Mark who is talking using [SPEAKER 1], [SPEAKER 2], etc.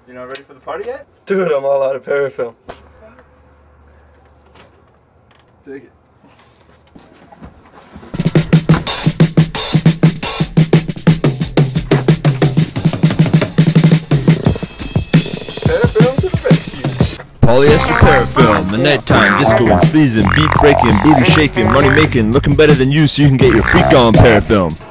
[SPEAKER 1] You not ready for the party yet?
[SPEAKER 2] Dude, I'm all out of Parfilm.
[SPEAKER 1] Take it.
[SPEAKER 2] Parfilm to the rescue.
[SPEAKER 3] Polyester Parfilm, the nighttime disco and sleazing, beat breaking, booty shaking, money making, looking better than you so you can get your freak on Parfilm.